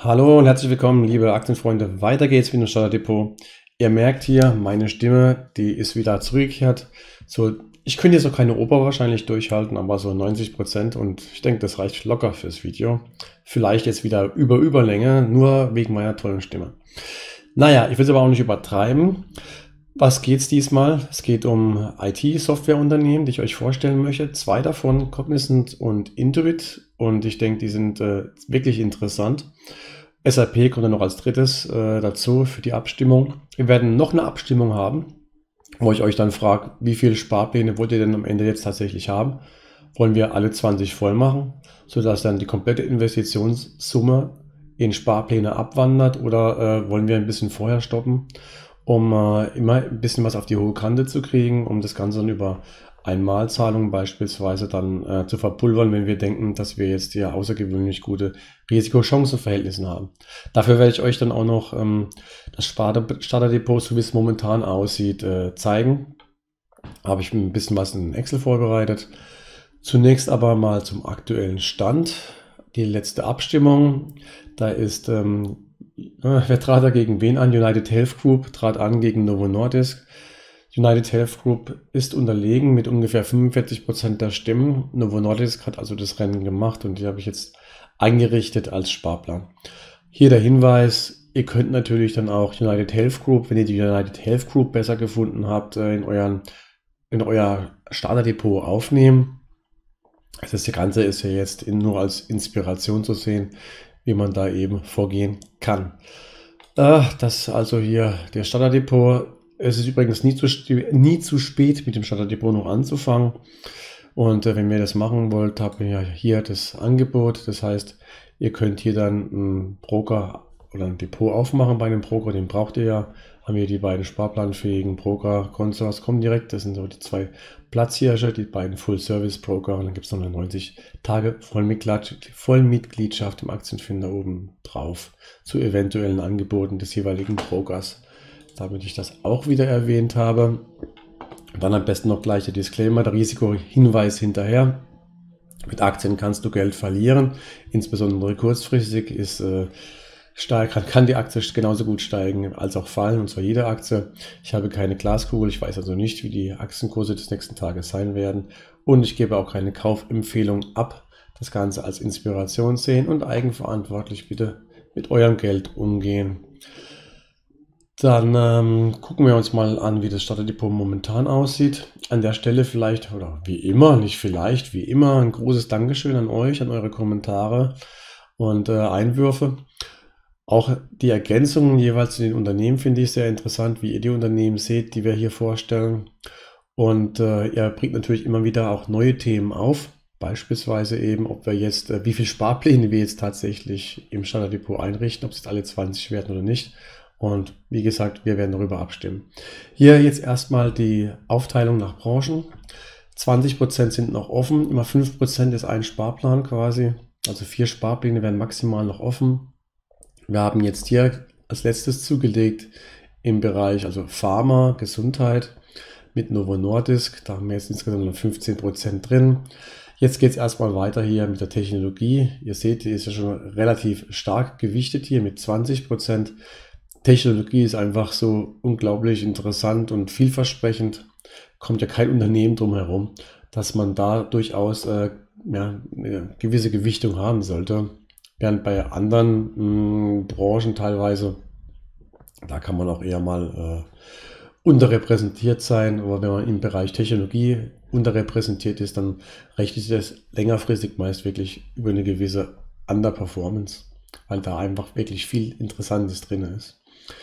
Hallo und herzlich willkommen, liebe Aktienfreunde. Weiter geht's mit dem Starterdepot. Ihr merkt hier, meine Stimme, die ist wieder zurückgekehrt. Ich könnte jetzt noch keine Oper wahrscheinlich durchhalten, aber so 90%, und ich denke, das reicht locker fürs Video. Vielleicht jetzt wieder Überlänge, nur wegen meiner tollen Stimme. Naja, ich will es aber auch nicht übertreiben. Was geht's diesmal? Es geht um IT-Softwareunternehmen, die ich euch vorstellen möchte. Zwei davon, Cognizant und Intuit. Und ich denke, die sind wirklich interessant. SAP kommt dann noch als drittes dazu für die Abstimmung. Wir werden noch eine Abstimmung haben, wo ich euch dann frage, wie viele Sparpläne wollt ihr denn am Ende jetzt tatsächlich haben? Wollen wir alle 20 voll machen, sodass dann die komplette Investitionssumme in Sparpläne abwandert, oder wollen wir ein bisschen vorher stoppen, um immer ein bisschen was auf die hohe Kante zu kriegen, um das Ganze dann über Einmalzahlungen beispielsweise dann zu verpulvern, wenn wir denken, dass wir jetzt hier außergewöhnlich gute Risiko-Chancen-Verhältnisse haben. Dafür werde ich euch dann auch noch das Starterdepot, so wie es momentan aussieht, zeigen. Habe ich ein bisschen was in Excel vorbereitet. Zunächst aber mal zum aktuellen Stand. Die letzte Abstimmung, da ist, wer trat da gegen wen an? United Health Group trat an gegen Novo Nordisk. United Health Group ist unterlegen mit ungefähr 45% der Stimmen. Novo Nordisk hat also das Rennen gemacht und die habe ich jetzt eingerichtet als Sparplan. Hier der Hinweis, ihr könnt natürlich dann auch United Health Group, wenn ihr die United Health Group besser gefunden habt, in euer Starterdepot aufnehmen. Das Ganze ist ja jetzt nur als Inspiration zu sehen, wie man da eben vorgehen kann. Das also hier der Starterdepot. Es ist übrigens nie zu spät, mit dem Starterdepot noch anzufangen. Und wenn ihr das machen wollt, habt ihr ja hier das Angebot. Das heißt, ihr könnt hier dann einen Broker oder ein Depot aufmachen bei einem Broker. Den braucht ihr ja. Haben wir die beiden sparplanfähigen Broker, Consors, Comdirect. Das sind so die zwei Platzhirsche, die beiden Full-Service-Broker. Und dann gibt es noch eine 90 Tage Vollmitgliedschaft im Aktienfinder oben drauf zu eventuellen Angeboten des jeweiligen Brokers. Damit ich das auch wieder erwähnt habe. Dann am besten noch gleich der Disclaimer, der Risikohinweis hinterher. Mit Aktien kannst du Geld verlieren, insbesondere kurzfristig kann die Aktie genauso gut steigen als auch fallen, und zwar jede Aktie. Ich habe keine Glaskugel, ich weiß also nicht, wie die Aktienkurse des nächsten Tages sein werden, und ich gebe auch keine Kaufempfehlung ab. Das Ganze als Inspiration sehen und eigenverantwortlich bitte mit eurem Geld umgehen. Dann gucken wir uns mal an, wie das Starterdepot momentan aussieht. An der Stelle vielleicht, oder wie immer, nicht vielleicht, wie immer, ein großes Dankeschön an euch, an eure Kommentare und Einwürfe. Auch die Ergänzungen jeweils zu den Unternehmen finde ich sehr interessant, wie ihr die Unternehmen seht, die wir hier vorstellen. Und ihr bringt natürlich immer wieder auch neue Themen auf. Beispielsweise eben, ob wir jetzt, wie viele Sparpläne wir jetzt tatsächlich im Starterdepot einrichten, ob es jetzt alle 20 werden oder nicht. Und wie gesagt, wir werden darüber abstimmen. Hier jetzt erstmal die Aufteilung nach Branchen. 20% sind noch offen, immer 5% ist ein Sparplan quasi. Also 4 Sparpläne werden maximal noch offen. Wir haben jetzt hier als letztes zugelegt im Bereich also Pharma, Gesundheit mit Novo Nordisk. Da haben wir jetzt insgesamt noch 15% drin. Jetzt geht es erstmal weiter hier mit der Technologie. Ihr seht, die ist ja schon relativ stark gewichtet hier mit 20%. Technologie ist einfach so unglaublich interessant und vielversprechend. Kommt ja kein Unternehmen drum herum, dass man da durchaus eine gewisse Gewichtung haben sollte. Während bei anderen Branchen teilweise, da kann man auch eher mal unterrepräsentiert sein. Aber wenn man im Bereich Technologie unterrepräsentiert ist, dann rechnet sich das längerfristig meist wirklich über eine gewisse Underperformance, weil da einfach wirklich viel Interessantes drin ist.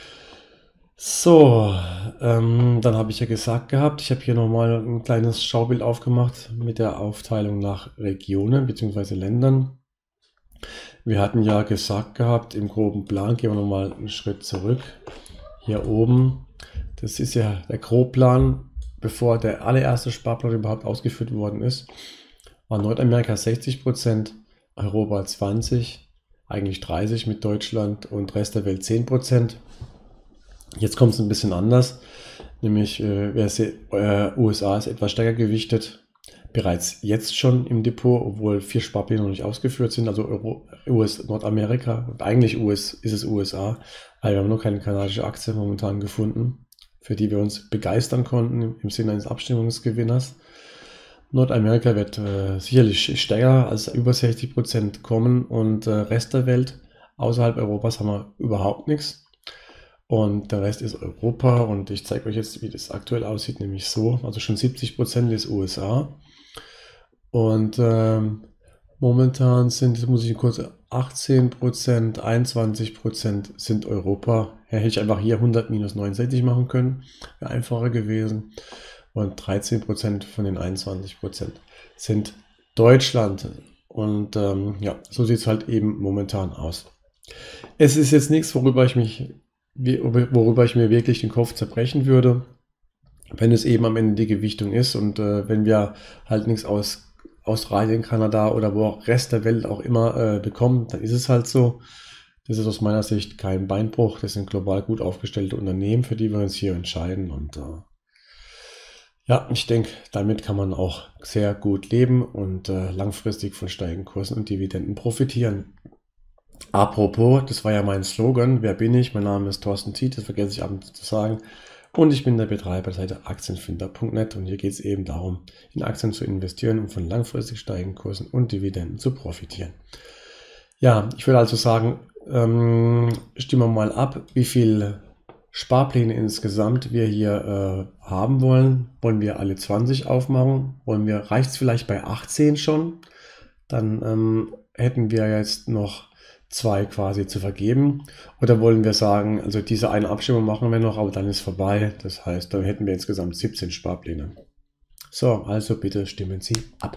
So, dann habe ich ja gesagt gehabt, ich habe hier nochmal ein kleines Schaubild aufgemacht mit der Aufteilung nach Regionen bzw. Ländern. Wir hatten ja gesagt gehabt, im groben Plan, gehen wir nochmal einen Schritt zurück. Hier oben, das ist ja der Grobplan, bevor der allererste Sparplan überhaupt ausgeführt worden ist, war Nordamerika 60%, Europa 20%, eigentlich 30% mit Deutschland und Rest der Welt 10%. Jetzt kommt es ein bisschen anders, nämlich USA ist etwas stärker gewichtet bereits jetzt schon im Depot, obwohl 4 Sparpläne noch nicht ausgeführt sind, also Nordamerika, und eigentlich ist es USA, aber wir haben noch keine kanadische Aktie momentan gefunden, für die wir uns begeistern konnten im Sinne eines Abstimmungsgewinners. Nordamerika wird sicherlich stärker als über 60% kommen und Rest der Welt, außerhalb Europas haben wir überhaupt nichts. Und der Rest ist Europa und ich zeige euch jetzt, wie das aktuell aussieht, nämlich so, also schon 70% ist USA und momentan sind, das muss ich kurz, 18%, 21% sind Europa. Hätte ich einfach hier 100 minus 69 machen können, wäre einfacher gewesen. Und 13% von den 21% sind Deutschland. Und ja, so sieht es halt eben momentan aus. Es ist jetzt nichts, worüber ich mir wirklich den Kopf zerbrechen würde, wenn es eben am Ende die Gewichtung ist und wenn wir halt nichts aus Australien, Kanada oder wo auch Rest der Welt auch immer bekommen, dann ist es halt so. Das ist aus meiner Sicht kein Beinbruch. Das sind global gut aufgestellte Unternehmen, für die wir uns hier entscheiden. Und ja, ich denke, damit kann man auch sehr gut leben und langfristig von steigenden Kursen und Dividenden profitieren. Apropos, das war ja mein Slogan, wer bin ich? Mein Name ist Thorsten Tiet, das vergesse ich ab und zu zu sagen. Und ich bin der Betreiber der Seite Aktienfinder.net und hier geht es eben darum, in Aktien zu investieren, um von langfristig steigenden Kursen und Dividenden zu profitieren. Ja, ich würde also sagen, stimmen wir mal ab, wie viele Sparpläne insgesamt wir hier haben wollen. Wollen wir alle 20 aufmachen? Reicht es vielleicht bei 18 schon? Dann hätten wir jetzt noch 2 quasi zu vergeben. Oder wollen wir sagen, also diese eine Abstimmung machen wir noch, aber dann ist vorbei. Das heißt, dann hätten wir insgesamt 17 Sparpläne. So, also bitte stimmen Sie ab.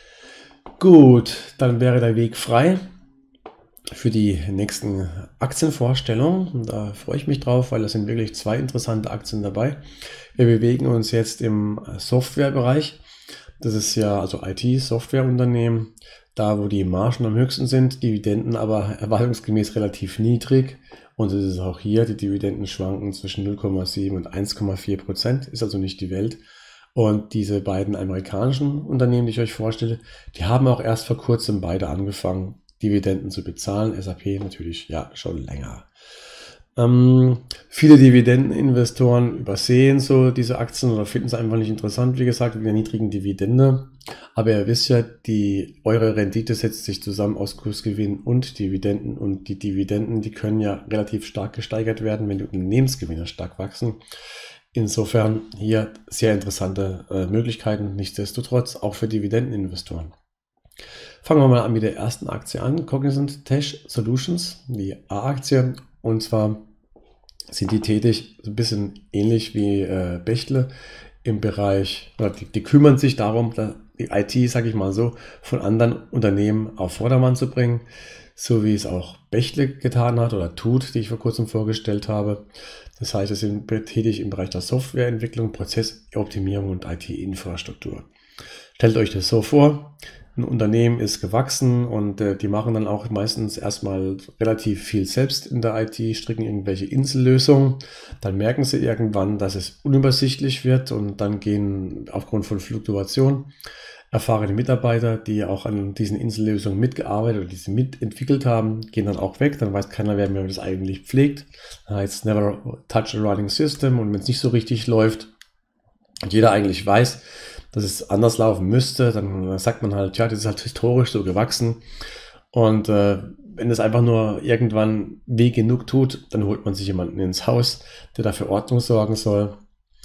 Gut, dann wäre der Weg frei für die nächsten Aktienvorstellungen. Und da freue ich mich drauf, weil da sind wirklich 2 interessante Aktien dabei. Wir bewegen uns jetzt im Softwarebereich. Das ist ja also IT-Softwareunternehmen. Da, wo die Margen am höchsten sind, Dividenden aber erwartungsgemäß relativ niedrig. Und es ist auch hier, die Dividenden schwanken zwischen 0,7 und 1,4%, ist also nicht die Welt. Und diese beiden amerikanischen Unternehmen, die ich euch vorstelle, die haben auch erst vor kurzem beide angefangen, Dividenden zu bezahlen. SAP natürlich ja schon länger. Viele Dividendeninvestoren übersehen so diese Aktien oder finden es einfach nicht interessant, wie gesagt, wegen der niedrigen Dividende. Aber ihr wisst ja, eure Rendite setzt sich zusammen aus Kursgewinn und Dividenden und die Dividenden, die können ja relativ stark gesteigert werden, wenn die Unternehmensgewinne stark wachsen. Insofern hier sehr interessante Möglichkeiten, nichtsdestotrotz auch für Dividendeninvestoren. Fangen wir mal an mit der ersten Aktie an, Cognizant Tech Solutions, die A-Aktie. Und zwar sind die tätig, so ein bisschen ähnlich wie Bechtle im Bereich, die kümmern sich darum, die IT, sage ich mal so, von anderen Unternehmen auf Vordermann zu bringen, so wie es auch Bechtle getan hat oder tut, die ich vor kurzem vorgestellt habe. Das heißt, sie sind tätig im Bereich der Softwareentwicklung, Prozessoptimierung und IT-Infrastruktur. Stellt euch das so vor, ein Unternehmen ist gewachsen und die machen dann auch meistens erstmal relativ viel selbst in der IT, stricken irgendwelche Insellösungen. Dann merken sie irgendwann, dass es unübersichtlich wird und dann gehen aufgrund von Fluktuation erfahrene Mitarbeiter, die auch an diesen Insellösungen mitgearbeitet oder diese mitentwickelt haben, gehen dann auch weg. Dann weiß keiner, wer das eigentlich pflegt. Dann heißt es never touch a running system und wenn es nicht so richtig läuft und jeder eigentlich weiß, dass es anders laufen müsste, dann sagt man halt, ja, das ist halt historisch so gewachsen und wenn es einfach nur irgendwann weh genug tut, dann holt man sich jemanden ins Haus, der dafür Ordnung sorgen soll.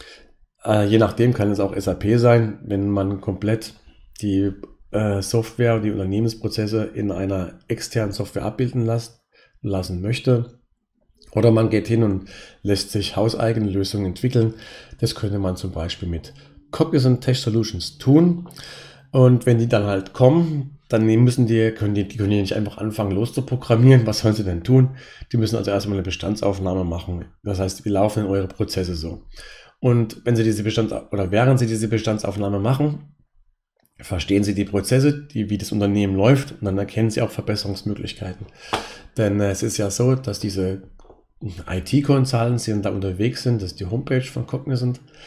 Je nachdem kann es auch SAP sein, wenn man komplett die Software und die Unternehmensprozesse in einer externen Software abbilden lassen möchte. Oder man geht hin und lässt sich hauseigene Lösungen entwickeln. Das könnte man zum Beispiel mit Cognizant Tech Solutions tun. Und wenn die dann halt kommen, dann können die nicht einfach anfangen loszuprogrammieren. Was sollen sie denn tun? Die müssen also erstmal eine Bestandsaufnahme machen. Das heißt, wie laufen denn eure Prozesse so? Und wenn sie während sie diese Bestandsaufnahme machen, verstehen sie die Prozesse, wie das Unternehmen läuft, und dann erkennen sie auch Verbesserungsmöglichkeiten. Denn es ist ja so, dass diese IT-Consultants, die da unterwegs sind, das ist die Homepage von Cognizant,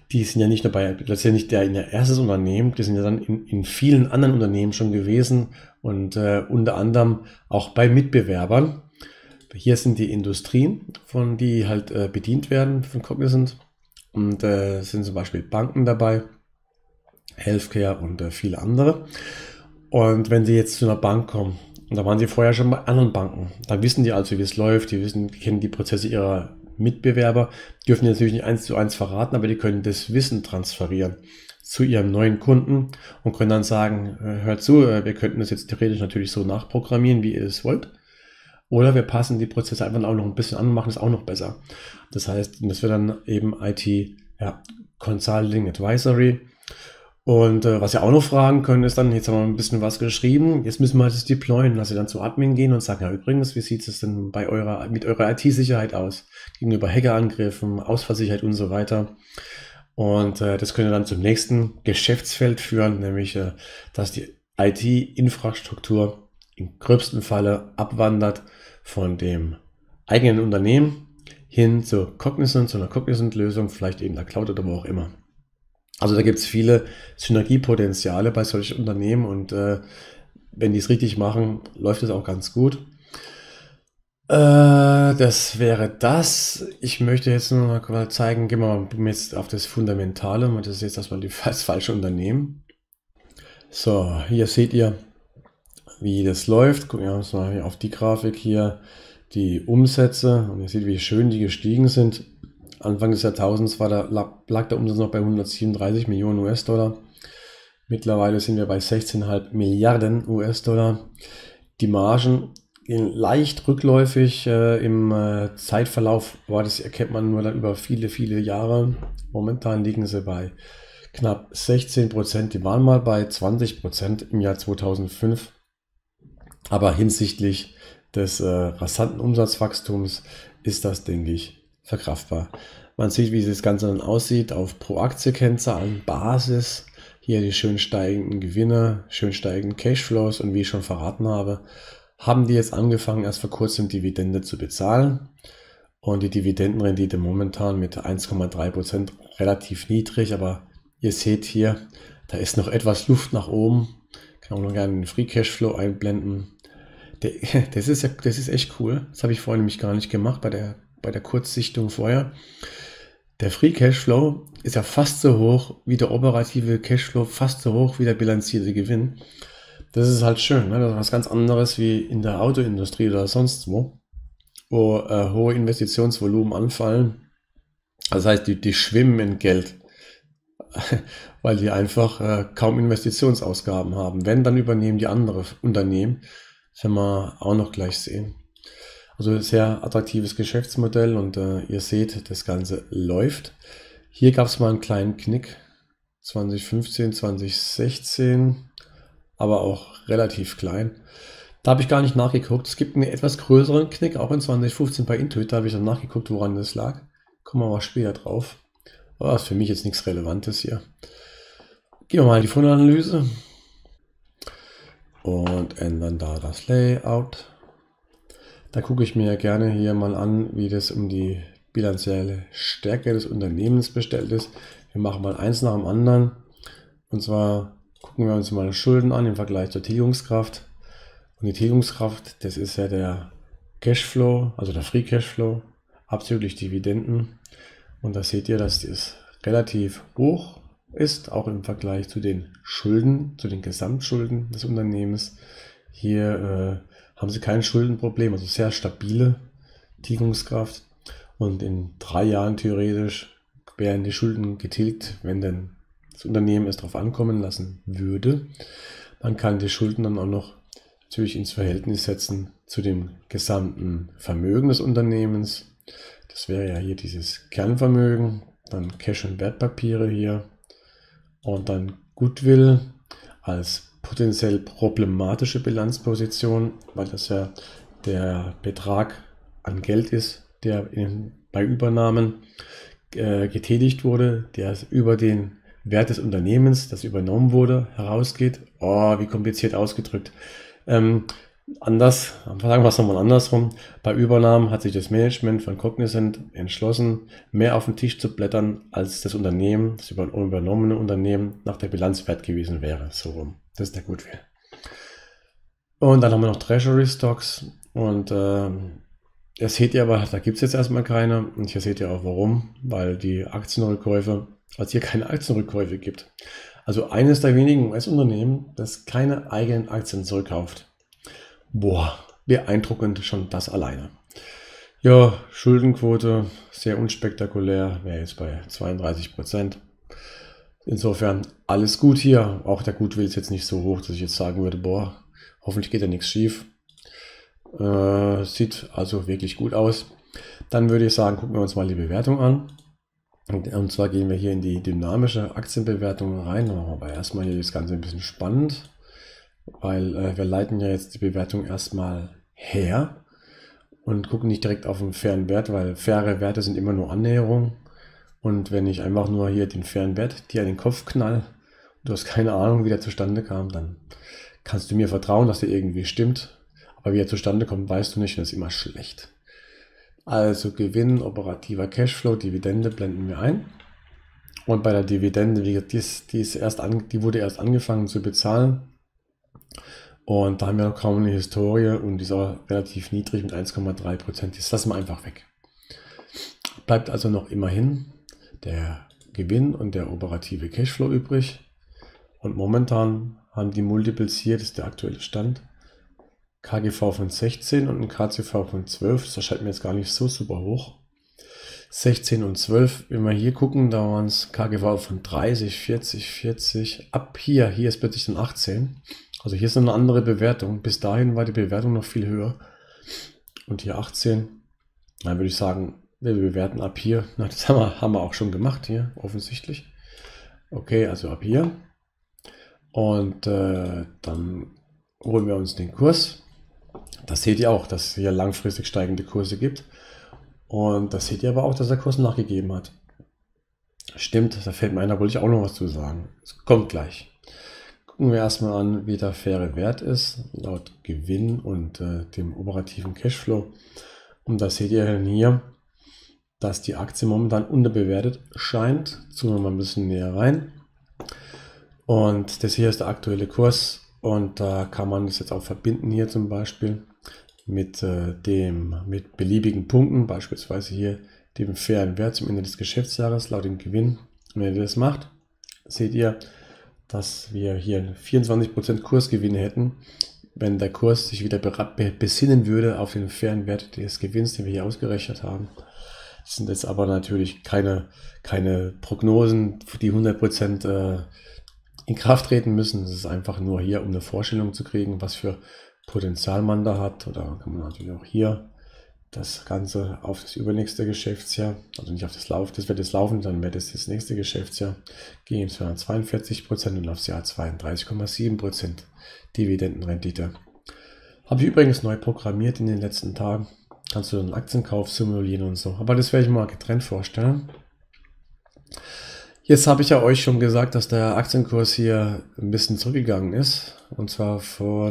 die sind ja nicht nur das ist ja nicht ihr erstes Unternehmen, die sind ja dann in vielen anderen Unternehmen schon gewesen und unter anderem auch bei Mitbewerbern. Hier sind die Industrien, von die halt bedient werden von Cognizant, und sind zum Beispiel Banken dabei, Healthcare und viele andere. Und wenn Sie jetzt zu einer Bank kommen, und da waren Sie vorher schon bei anderen Banken, dann wissen die also, wie es läuft, die kennen die Prozesse ihrer Mitbewerber, dürfen die natürlich nicht 1:1 verraten, aber die können das Wissen transferieren zu ihrem neuen Kunden und können dann sagen, hört zu, wir könnten das jetzt theoretisch natürlich so nachprogrammieren, wie ihr es wollt. Oder wir passen die Prozesse einfach auch noch ein bisschen an und machen es auch noch besser. Das heißt, das wird dann eben IT, ja, Consulting, Advisory. Und was wir auch noch fragen können, ist dann, jetzt haben wir ein bisschen was geschrieben, jetzt müssen wir das deployen, dass Sie dann zu Admin gehen und sagen, ja übrigens, wie sieht es denn mit eurer IT-Sicherheit aus? Gegenüber Hackerangriffen, Ausfallsicherheit und so weiter. Und das könnte dann zum nächsten Geschäftsfeld führen, nämlich, dass die IT-Infrastruktur im gröbsten Falle abwandert von dem eigenen Unternehmen hin zu Cognizant, zu einer Cognizant-Lösung, vielleicht in der Cloud oder wo auch immer. Also da gibt es viele Synergiepotenziale bei solchen Unternehmen und wenn die es richtig machen, läuft es auch ganz gut. Das wäre das. Ich möchte jetzt nur mal zeigen, gehen wir mal jetzt auf das Fundamentale, das ist jetzt erstmal das falsche Unternehmen. So, hier seht ihr, wie das läuft. Gucken wir uns mal hier auf die Grafik hier, die Umsätze, und ihr seht, wie schön die gestiegen sind. Anfang des Jahrtausends lag der Umsatz noch bei 137 Millionen US-Dollar. Mittlerweile sind wir bei 16,5 Milliarden US-Dollar. Die Margen gehen leicht rückläufig. Im Zeitverlauf erkennt man nur dann über viele, viele Jahre. Momentan liegen sie bei knapp 16%. Die waren mal bei 20% im Jahr 2005. Aber hinsichtlich des rasanten Umsatzwachstums ist das, denke ich, verkraftbar. Man sieht, wie das Ganze dann aussieht auf Pro-Aktie-Kennzahlen Basis. Hier die schön steigenden Gewinne, schön steigenden Cashflows, und wie ich schon verraten habe, haben die jetzt angefangen, erst vor kurzem Dividende zu bezahlen. Und die Dividendenrendite momentan mit 1,3% relativ niedrig, aber ihr seht hier, da ist noch etwas Luft nach oben. Kann auch noch gerne den Free Cashflow einblenden. Das ist echt cool. Das habe ich vorhin nämlich gar nicht gemacht bei der Kurzsichtung vorher. Der Free Cashflow ist ja fast so hoch wie der operative Cashflow, fast so hoch wie der bilanzierte Gewinn. Das ist halt schön, ne? Das ist was ganz anderes wie in der Autoindustrie oder sonst wo hohe Investitionsvolumen anfallen. Das heißt, die schwimmen in Geld, weil die einfach kaum Investitionsausgaben haben. Wenn, dann übernehmen die andere Unternehmen. Das werden wir auch noch gleich sehen. Also ein sehr attraktives Geschäftsmodell, und ihr seht, das Ganze läuft. Hier gab es mal einen kleinen Knick, 2015, 2016, aber auch relativ klein. Da habe ich gar nicht nachgeguckt. Es gibt einen etwas größeren Knick, auch in 2015 bei Intuit. Da habe ich dann nachgeguckt, woran das lag. Kommen wir mal später drauf. Aber das ist für mich jetzt nichts Relevantes hier. Gehen wir mal in die Fundanalyse und ändern da das Layout. Da gucke ich mir ja gerne hier mal an, wie das um die bilanzielle Stärke des Unternehmens bestellt ist. Wir machen mal eins nach dem anderen. Und zwar gucken wir uns mal Schulden an im Vergleich zur Tilgungskraft. Und die Tilgungskraft, das ist ja der Cashflow, also der Free Cashflow, abzüglich Dividenden. Und da seht ihr, dass das relativ hoch ist, auch im Vergleich zu den Schulden, zu den Gesamtschulden des Unternehmens. Hier haben sie kein Schuldenproblem, also sehr stabile Tilgungskraft. Und in 3 Jahren theoretisch wären die Schulden getilgt, wenn denn das Unternehmen es darauf ankommen lassen würde. Man kann die Schulden dann auch noch natürlich ins Verhältnis setzen zu dem gesamten Vermögen des Unternehmens. Das wäre ja hier dieses Kernvermögen, dann Cash und Wertpapiere hier und dann Goodwill als potenziell problematische Bilanzposition, weil das ja der Betrag an Geld ist, der bei Übernahmen getätigt wurde, der über den Wert des Unternehmens, das übernommen wurde, herausgeht. Oh, wie kompliziert ausgedrückt. Anders, sagen wir es nochmal andersrum. Bei Übernahmen hat sich das Management von Cognizant entschlossen, mehr auf den Tisch zu blättern, als das Unternehmen, das übernommene Unternehmen, nach der Bilanz wert gewesen wäre. So rum. Das ist der Gutwill. Und dann haben wir noch Treasury Stocks. Und das seht ihr aber, da gibt es jetzt erstmal keine. Und hier seht ihr auch warum. Weil die Aktienrückkäufe, als hier keine Aktienrückkäufe gibt. Also eines der wenigen US-Unternehmen, das keine eigenen Aktien zurückkauft. Boah, beeindruckend schon das alleine. Ja, Schuldenquote, sehr unspektakulär, wäre jetzt bei 32%. Insofern alles gut hier. Auch der Gutwill ist jetzt nicht so hoch, dass ich jetzt sagen würde, boah, hoffentlich geht da nichts schief. Sieht also wirklich gut aus. Dann würde ich sagen, gucken wir uns mal die Bewertung an. Und zwar gehen wir hier in die dynamische Aktienbewertung rein. Aber erstmal hier das Ganze ein bisschen spannend, weil wir leiten ja jetzt die Bewertung erstmal her und gucken nicht direkt auf den fairen Wert, weil faire Werte sind immer nur Annäherung. Und wenn ich einfach nur hier den fairen Wert dir an den Kopf knall, du hast keine Ahnung, wie der zustande kam, dann kannst du mir vertrauen, dass der irgendwie stimmt. Aber wie er zustande kommt, weißt du nicht, und das ist immer schlecht. Also Gewinn, operativer Cashflow, Dividende blenden wir ein. Und bei der Dividende, die wurde erst angefangen zu bezahlen. Und da haben wir noch kaum eine Historie und die ist auch relativ niedrig mit 1,3%. Das lassen wir einfach weg. Bleibt also noch immerhin der Gewinn und der operative Cashflow übrig. Und momentan haben die Multiples hier, das ist der aktuelle Stand, KGV von 16 und ein KCV von 12. Das erscheint mir jetzt gar nicht so super hoch. 16 und 12, wenn wir hier gucken, da waren es KGV von 30, 40, 40. Ab hier ist plötzlich dann 18. Also hier ist eine andere Bewertung. Bis dahin war die Bewertung noch viel höher. Und hier 18. Dann würde ich sagen, wir bewerten ab hier. Na, das haben wir auch schon gemacht hier, offensichtlich. Okay, also ab hier. Und dann holen wir uns den Kurs. Das seht ihr auch, dass es hier langfristig steigende Kurse gibt. Und das seht ihr aber auch, dass der Kurs nachgegeben hat. Stimmt, da fällt mir ein, da wollte ich auch noch was zu sagen. Es kommt gleich. Gucken wir erstmal an, wie der faire Wert ist, laut Gewinn und dem operativen Cashflow. Und da seht ihr dann hier, dass die Aktie momentan unterbewertet scheint. Zoomen wir mal ein bisschen näher rein. Und das hier ist der aktuelle Kurs. Und da kann man das jetzt auch verbinden hier zum Beispiel mit beliebigen Punkten, beispielsweise hier dem fairen Wert zum Ende des Geschäftsjahres laut dem Gewinn. Und wenn ihr das macht, seht ihr, dass wir hier 24% Kursgewinne hätten, wenn der Kurs sich wieder besinnen würde auf den fairen Wert des Gewinns, den wir hier ausgerechnet haben. Das sind jetzt aber natürlich keine Prognosen, die 100% in Kraft treten müssen. Es ist einfach nur hier, um eine Vorstellung zu kriegen, was für Potenzial man da hat. Oder kann man natürlich auch hier das Ganze auf das übernächste Geschäftsjahr, also nicht auf das Lauf, das wird jetzt laufen, dann wird es das nächste Geschäftsjahr, gehen 242% und aufs Jahr 32,7% Dividendenrendite. Habe ich übrigens neu programmiert in den letzten Tagen. Kannst du einen Aktienkauf simulieren und so. Aber das werde ich mal getrennt vorstellen. Jetzt habe ich ja euch schon gesagt, dass der Aktienkurs hier ein bisschen zurückgegangen ist. Und zwar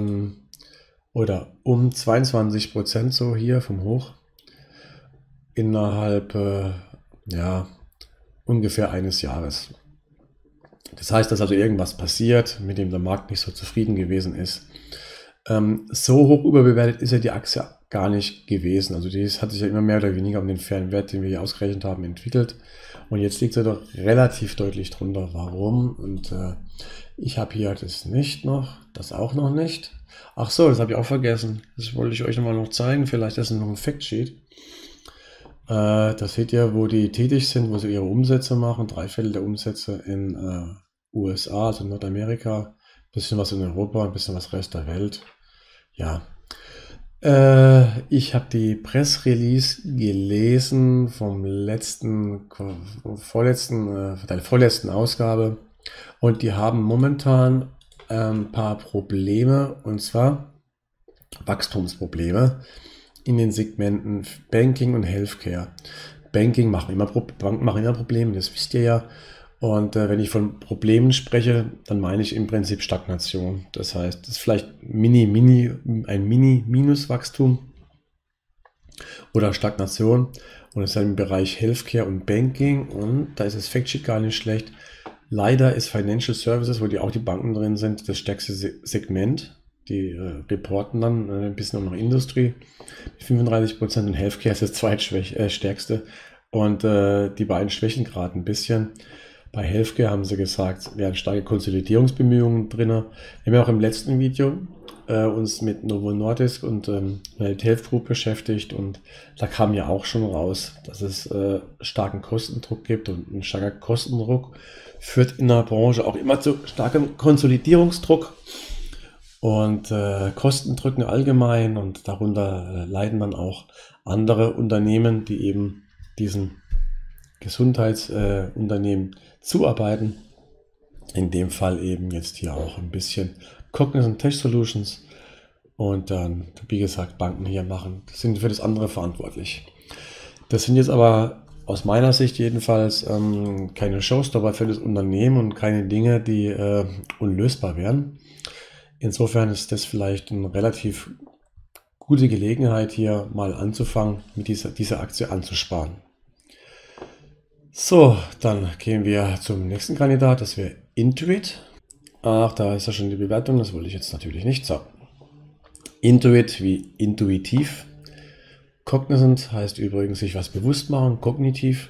um 22% so hier vom Hoch. Innerhalb, ungefähr eines Jahres. Das heißt, dass also irgendwas passiert, mit dem der Markt nicht so zufrieden gewesen ist. So hoch überbewertet ist ja die Aktie gar nicht gewesen. Also die hat sich ja immer mehr oder weniger um den fairen Wert, den wir hier ausgerechnet haben, entwickelt. Und jetzt liegt sie doch relativ deutlich drunter. Warum? Und ich habe hier das nicht noch, das auch noch nicht. Ach so, das habe ich auch vergessen. Das wollte ich euch nochmal noch zeigen. Vielleicht ist es noch ein Factsheet. Da seht ihr, wo die tätig sind, wo sie ihre Umsätze machen. 3/4 der Umsätze in USA, also Nordamerika. Ein bisschen was in Europa, ein bisschen was Rest der Welt. Ja. Ich habe die Pressrelease gelesen der vorletzten Ausgabe und die haben momentan ein paar Probleme, und zwar Wachstumsprobleme in den Segmenten Banking und Healthcare. Banken machen immer Probleme, das wisst ihr ja, Und wenn ich von Problemen spreche, dann meine ich im Prinzip Stagnation. Das heißt, das ist vielleicht ein Mini-Minuswachstum oder Stagnation. Und es ist im Bereich Healthcare und Banking. Und da ist das Factsheet gar nicht schlecht. Leider ist Financial Services, wo auch die Banken drin sind, das stärkste Segment. Die reporten dann ein bisschen noch Industrie mit 35% und Healthcare ist das zweitstärkste. Und die beiden schwächen gerade ein bisschen. Bei Healthcare haben sie gesagt, wären starke Konsolidierungsbemühungen drin. Wir haben ja auch im letzten Video uns mit Novo Nordisk und United Health Group beschäftigt und da kam ja auch schon raus, dass es starken Kostendruck gibt und ein starker Kostendruck führt in der Branche auch immer zu starkem Konsolidierungsdruck und Kostendrücken allgemein und darunter leiden dann auch andere Unternehmen, die eben diesen Gesundheitsunternehmen zuarbeiten. In dem Fall eben jetzt hier auch ein bisschen Cognizant Tech Solutions und dann, wie gesagt, Banken hier sind für das andere verantwortlich. Das sind jetzt aber aus meiner Sicht jedenfalls keine Showstopper für das Unternehmen und keine Dinge, die unlösbar wären. Insofern ist das vielleicht eine relativ gute Gelegenheit, hier mal anzufangen, mit dieser Aktie anzusparen. So, dann gehen wir zum nächsten Kandidat, das wäre Intuit. Ach, da ist ja schon die Bewertung, das wollte ich jetzt natürlich nicht. So, Intuit wie intuitiv. Cognizant heißt übrigens sich was bewusst machen, kognitiv.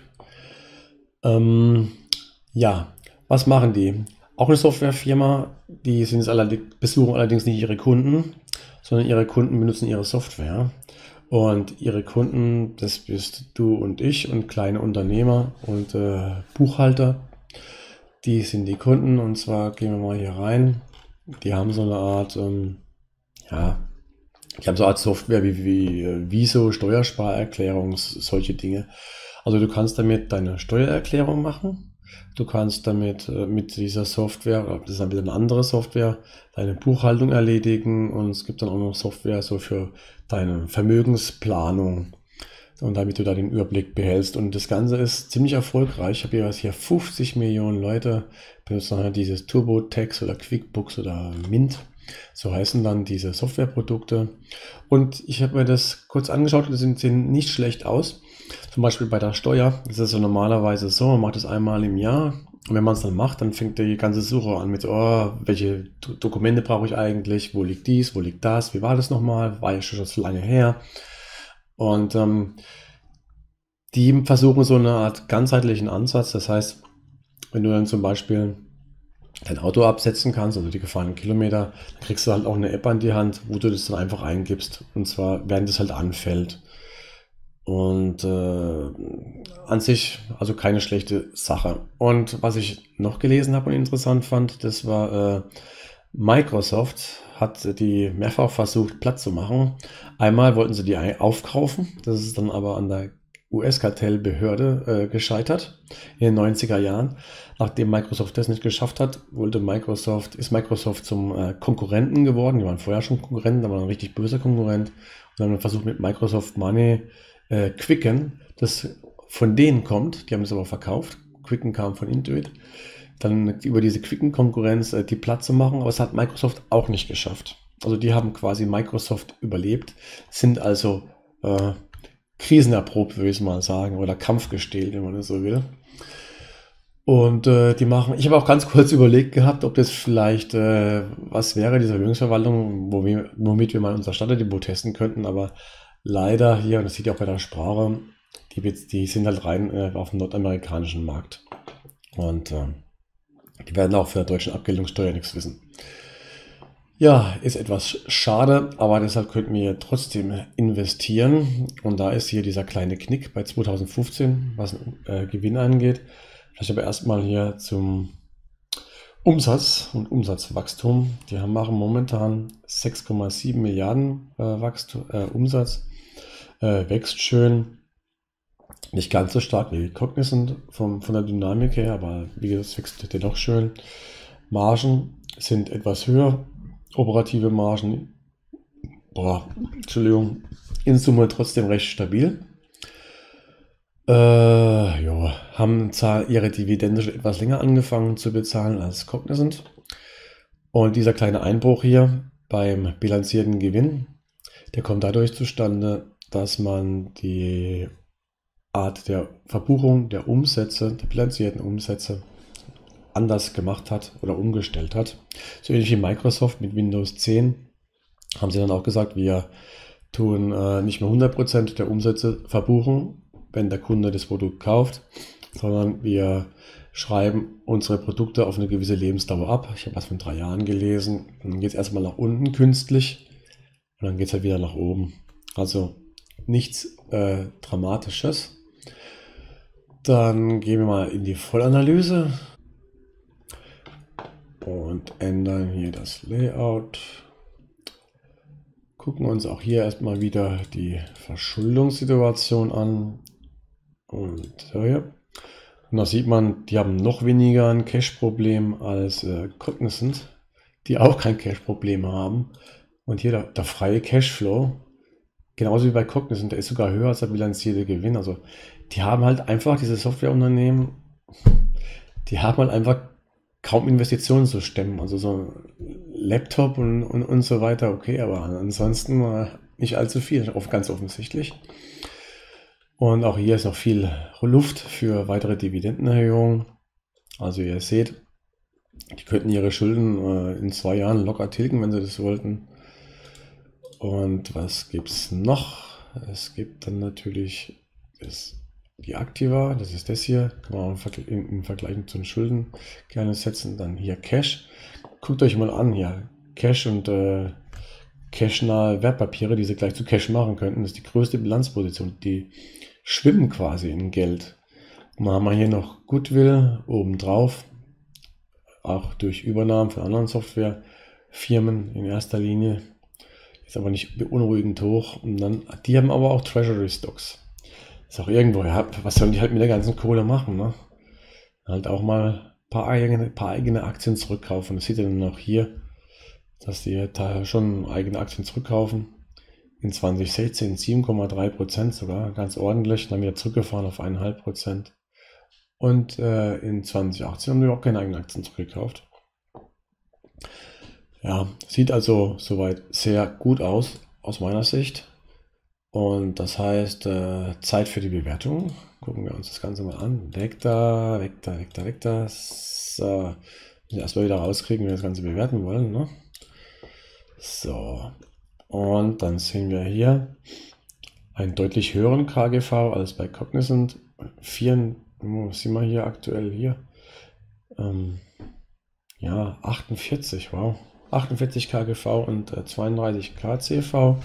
Ja, was machen die? Auch eine Softwarefirma, die besuchen allerdings nicht ihre Kunden, sondern ihre Kunden benutzen ihre Software. Und ihre Kunden, das bist du und ich und kleine Unternehmer und Buchhalter, die sind die Kunden. Und zwar gehen wir mal hier rein. Die haben so eine Art, die haben so eine Art Software wie Viso, Steuersparerklärung, solche Dinge. Also du kannst damit deine Steuererklärung machen. Du kannst damit mit dieser Software, das ist ein bisschen eine andere Software, deine Buchhaltung erledigen und es gibt dann auch noch Software so für deine Vermögensplanung und damit du da den Überblick behältst. Und das Ganze ist ziemlich erfolgreich. Ich habe hier 50 Millionen Leute benutzen halt dieses TurboTax oder QuickBooks oder Mint. So heißen dann diese Softwareprodukte. Und ich habe mir das kurz angeschaut und die sehen nicht schlecht aus. Zum Beispiel bei der Steuer ist es so normalerweise so, man macht es einmal im Jahr. Und wenn man es dann macht, dann fängt die ganze Suche an mit, welche Dokumente brauche ich eigentlich, wo liegt dies, wo liegt das, wie war das nochmal, war ja schon so lange her. Und die versuchen so eine Art ganzheitlichen Ansatz. Das heißt, wenn du dann zum Beispiel dein Auto absetzen kannst, also die gefahrenen Kilometer, dann kriegst du halt auch eine App an die Hand, wo du das dann einfach eingibst. Und zwar, während es halt anfällt. Und an sich, also keine schlechte Sache. Und was ich noch gelesen habe und interessant fand, das war Microsoft hat die mehrfach versucht platt zu machen. Einmal wollten sie die aufkaufen, das ist dann aber an der US-Kartellbehörde gescheitert in den 90er Jahren. Nachdem Microsoft das nicht geschafft hat, ist Microsoft zum Konkurrenten geworden. Die waren vorher schon Konkurrenten, aber ein richtig böser Konkurrent. Und haben dann versucht mit Microsoft Money Quicken, das von denen kommt, die haben es aber verkauft. Quicken kam von Intuit. Dann über diese Quicken-Konkurrenz die platt zu machen, aber es hat Microsoft auch nicht geschafft. Also die haben quasi Microsoft überlebt, sind also krisenerprobt, würde ich mal sagen, oder kampfgestählt, wenn man das so will. Und ich habe auch ganz kurz überlegt gehabt, ob das vielleicht was wäre, diese Vermögensverwaltung, womit wir mal unser Starterdepot testen könnten, aber leider hier, und das sieht ihr auch bei der Sprache, die sind halt rein auf dem nordamerikanischen Markt. Und die werden auch für der deutschen Abgeltungssteuer nichts wissen. Ja, ist etwas schade, aber deshalb könnten wir trotzdem investieren. Und da ist hier dieser kleine Knick bei 2015, was Gewinn angeht. Vielleicht aber erstmal hier zum Umsatz und Umsatzwachstum. Die machen momentan 6,7 Milliarden Umsatz. Wächst schön. Nicht ganz so stark wie Cognizant von der Dynamik her, aber wie gesagt, es wächst dennoch schön. Margen sind etwas höher. Operative Margen, in Summe trotzdem recht stabil. Ja, haben zwar ihre Dividende schon etwas länger angefangen zu bezahlen als Cognizant. Und dieser kleine Einbruch hier beim bilanzierten Gewinn, der kommt dadurch zustande, dass man die Art der Verbuchung der Umsätze, der bilanzierten Umsätze, anders gemacht hat oder umgestellt hat. So ähnlich wie Microsoft mit Windows 10 haben sie dann auch gesagt, wir tun nicht mehr 100% der Umsätze verbuchen, wenn der Kunde das Produkt kauft, sondern wir schreiben unsere Produkte auf eine gewisse Lebensdauer ab. Ich habe was von 3 Jahren gelesen. Und dann geht es erstmal nach unten künstlich und dann geht es halt wieder nach oben. Also nichts Dramatisches. Dann gehen wir mal in die Vollanalyse und ändern hier das Layout. Gucken uns auch hier erstmal wieder die Verschuldungssituation an. Und so hier. Und da sieht man, die haben noch weniger ein Cash-Problem als Cognizant, die auch kein Cash-Problem haben. Und hier der freie Cashflow, genauso wie bei Cognizant, der ist sogar höher als der bilanzierte Gewinn. Also die haben halt einfach, diese Softwareunternehmen, die haben halt einfach kaum Investitionen zu stemmen. Also so ein Laptop und so weiter, okay, aber ansonsten nicht allzu viel, ganz offensichtlich. Und auch hier ist noch viel Luft für weitere Dividendenerhöhungen. Also ihr seht, die könnten ihre Schulden in 2 Jahren locker tilgen, wenn sie das wollten. Und was gibt es noch? Es gibt dann natürlich die Aktiva, das ist das hier, kann man im Vergleich zu den Schulden gerne setzen. Dann hier Cash. Guckt euch mal an hier, Cash und Cash-nahe Wertpapiere, die sie gleich zu Cash machen könnten. Das ist die größte Bilanzposition. Die schwimmen quasi in Geld. Und dann haben wir hier noch Goodwill obendrauf, auch durch Übernahmen von anderen Softwarefirmen in erster Linie. Ist aber nicht beunruhigend hoch. Und dann, die haben aber auch Treasury Stocks. Ist auch irgendwo, ja, was sollen die halt mit der ganzen Kohle machen, ne? Halt auch mal ein paar eigene Aktien zurückkaufen. Das sieht ihr dann auch hier, dass die da schon eigene Aktien zurückkaufen. In 2016 7,3% sogar, ganz ordentlich, dann wieder zurückgefahren auf 1,5%. Und in 2018 haben wir auch keine eigenen Aktien zurückgekauft. Ja, sieht also soweit sehr gut aus meiner Sicht. Und das heißt, Zeit für die Bewertung. Gucken wir uns das Ganze mal an. Weg da. So, müssen wir erstmal wieder rauskriegen, wie wir das Ganze bewerten wollen, ne? So, und dann sehen wir hier einen deutlich höheren KGV als bei Cognizant. Was sind wir hier aktuell hier? Ja, 48, wow. 48 KGV und 32 KCV.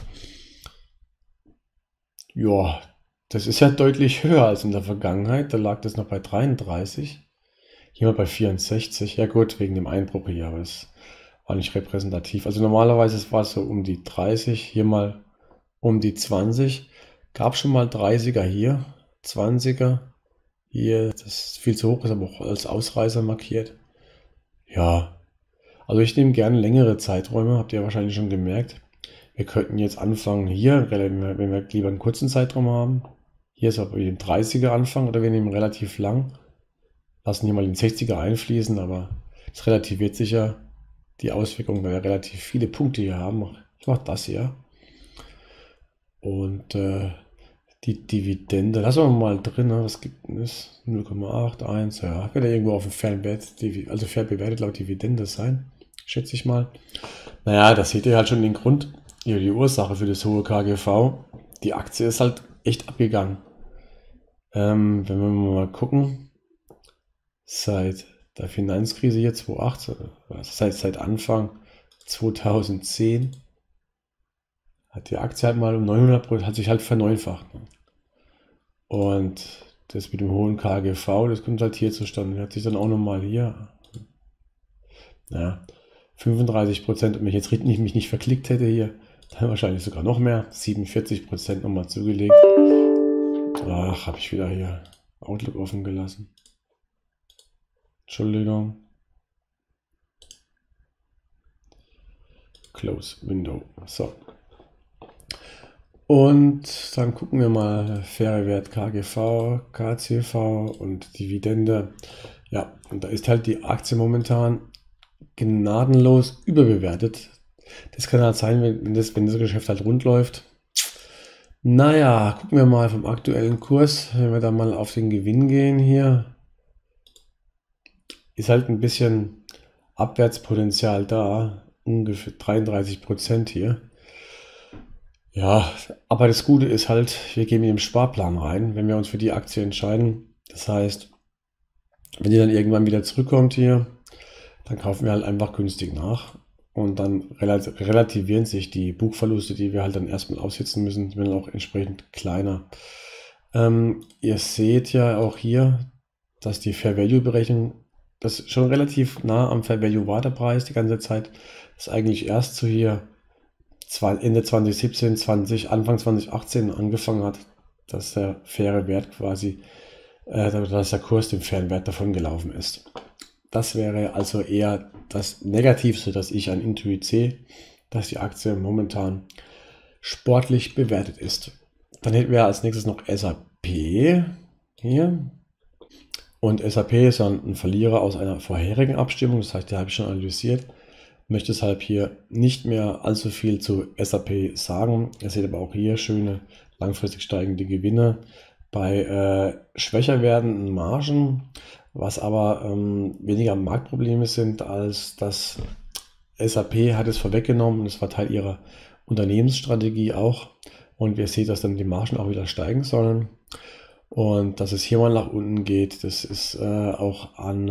Ja, das ist ja deutlich höher als in der Vergangenheit. Da lag das noch bei 33. Hier mal bei 64. Ja gut, wegen dem Einbruch hier, aber es war nicht repräsentativ. Also normalerweise war es so um die 30, hier mal um die 20. Gab schon mal 30er hier, 20er hier. Das ist viel zu hoch, ist aber auch als Ausreißer markiert. Ja, also ich nehme gerne längere Zeiträume, habt ihr wahrscheinlich schon gemerkt. Wir könnten jetzt anfangen hier, wenn wir lieber einen kurzen Zeitraum haben. Hier ist aber den 30er anfangen oder wir nehmen relativ lang. Lassen hier mal den 60er einfließen, aber es relativiert sich ja die Auswirkungen, weil wir relativ viele Punkte hier haben. Ich mache das hier. Und die Dividende, lassen wir mal drin, ne? Was gibt es? 0,81, ja, wird ja irgendwo auf dem fair bewertet laut Dividende sein, schätze ich mal. Naja, das seht ihr halt schon den Grund, die Ursache für das hohe KGV. Die Aktie ist halt echt abgegangen. Wenn wir mal gucken, seit der Finanzkrise hier 2008, also seit Anfang 2010, hat die Aktie halt mal um 900%, hat sich halt verneunfacht. Ne? Und das mit dem hohen KGV, das kommt halt hier zustande. Hat sich dann auch nochmal hier, ja, 35%, und wenn ich jetzt mich nicht verklickt hätte hier, dann wahrscheinlich sogar noch mehr, 47% nochmal zugelegt. Ach, habe ich wieder hier Outlook offen gelassen. Entschuldigung. Close Window. So. Und dann gucken wir mal, faire Wert KGV, KCV und Dividende. Ja, und da ist halt die Aktie momentan gnadenlos überbewertet. Das kann halt sein, wenn das Geschäft halt rund läuft. Naja, gucken wir mal vom aktuellen Kurs, wenn wir da mal auf den Gewinn gehen hier, ist halt ein bisschen Abwärtspotenzial da, ungefähr 33% hier. Ja, aber das Gute ist halt, wir gehen mit dem Sparplan rein, wenn wir uns für die Aktie entscheiden. Das heißt, wenn die dann irgendwann wieder zurückkommt hier, dann kaufen wir halt einfach günstig nach. Und dann relativieren sich die Buchverluste, die wir halt dann erstmal aussitzen müssen, die werden auch entsprechend kleiner. Ihr seht ja auch hier, dass die Fair Value Berechnung, das schon relativ nah am Fair Value war der Preis die ganze Zeit. Das ist eigentlich erst so hier Ende 2017, Anfang 2018 angefangen hat, dass der faire Wert quasi, dass der Kurs dem fairen Wert davon gelaufen ist. Das wäre also eher das Negativste, das ich an Intuit sehe, dass die Aktie momentan sportlich bewertet ist. Dann hätten wir als nächstes noch SAP hier. Und SAP ist dann ein Verlierer aus einer vorherigen Abstimmung, das heißt, die habe ich schon analysiert. Möchte deshalb hier nicht mehr allzu viel zu SAP sagen. Ihr seht aber auch hier schöne langfristig steigende Gewinne bei schwächer werdenden Margen, was aber weniger Marktprobleme sind, als dass SAP hat es vorweggenommen. Das war Teil ihrer Unternehmensstrategie auch. Und wir sehen, dass dann die Margen auch wieder steigen sollen. Und dass es hier mal nach unten geht, das ist auch an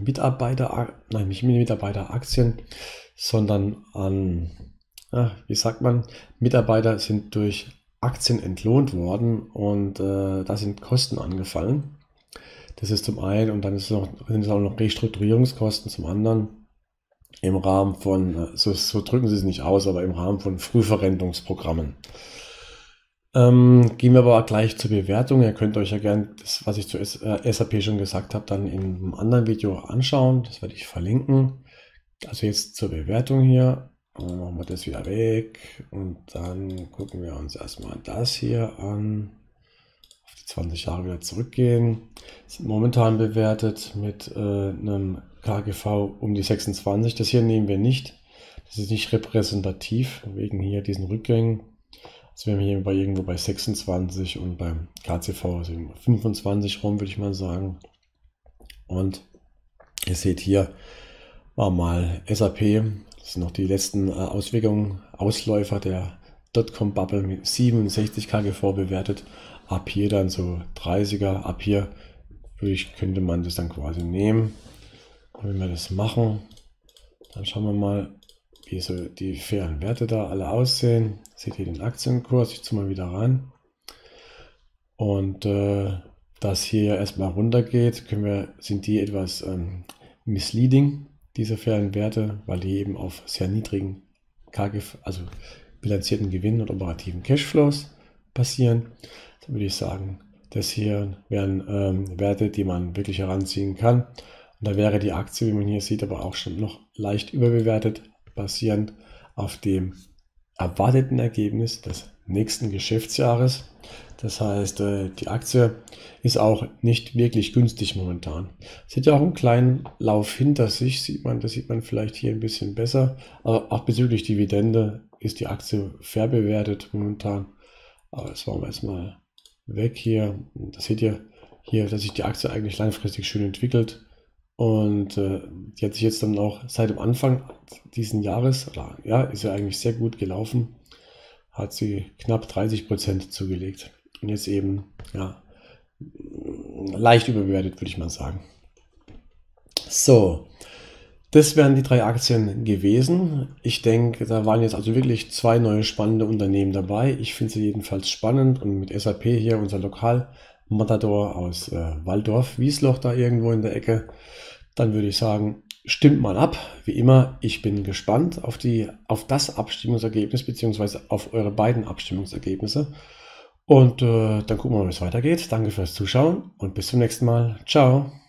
nicht Mitarbeiteraktien, sondern an, wie sagt man, Mitarbeiter sind durch Aktien entlohnt worden und da sind Kosten angefallen. Das ist zum einen, und dann sind es auch noch Restrukturierungskosten zum anderen im Rahmen von, so drücken sie es nicht aus, aber im Rahmen von Frühverrentungsprogrammen. Gehen wir aber gleich zur Bewertung. Ihr könnt euch ja gerne das, was ich zu SAP schon gesagt habe, dann in einem anderen Video anschauen. Das werde ich verlinken. Also jetzt zur Bewertung hier. Machen wir das wieder weg und dann gucken wir uns erstmal das hier an. Auf die 20 Jahre wieder zurückgehen. Sind momentan bewertet mit einem KGV um die 26. Das hier nehmen wir nicht. Das ist nicht repräsentativ wegen hier diesen Rückgängen. Also wir haben hier irgendwo bei 26 und beim KCV also 25 rum, würde ich mal sagen. Und ihr seht hier war mal SAP. Das sind noch die letzten Ausläufer der Dotcom-Bubble mit 67 KGV bewertet. Ab hier dann so 30er. Ab hier könnte man das dann quasi nehmen. Und wenn wir das machen, dann schauen wir mal, wie so die fairen Werte da alle aussehen. Seht ihr den Aktienkurs? Ich zoome mal wieder rein. Und dass hier erstmal runter geht, sind die etwas misleading, diese fairen Werte, weil die eben auf sehr niedrigen KGV, also bilanzierten Gewinn und operativen Cashflows basieren. Da würde ich sagen, das hier wären Werte, die man wirklich heranziehen kann. Und da wäre die Aktie, wie man hier sieht, aber auch schon noch leicht überbewertet, basierend auf dem erwarteten Ergebnis des nächsten Geschäftsjahres. Das heißt, die Aktie ist auch nicht wirklich günstig momentan. Sie hat ja auch einen kleinen Lauf hinter sich, das sieht man vielleicht hier ein bisschen besser. Aber auch bezüglich Dividende ist die Aktie fair bewertet momentan. Aber das machen wir erstmal weg hier. Das seht ihr hier, dass sich die Aktie eigentlich langfristig schön entwickelt. Und die hat sich jetzt dann auch seit dem Anfang diesen Jahres, ist ja eigentlich sehr gut gelaufen, hat sie knapp 30% zugelegt. Und jetzt eben, leicht überbewertet, würde ich mal sagen. So, das wären die 3 Aktien gewesen. Ich denke, da waren jetzt also wirklich 2 neue spannende Unternehmen dabei. Ich finde sie jedenfalls spannend und mit SAP hier, unser Lokalmatador aus Walldorf, Wiesloch da irgendwo in der Ecke. Dann würde ich sagen, stimmt mal ab. Wie immer, ich bin gespannt auf das Abstimmungsergebnis beziehungsweise auf eure beiden Abstimmungsergebnisse. Und dann gucken wir mal, wie es weitergeht. Danke fürs Zuschauen und bis zum nächsten Mal. Ciao.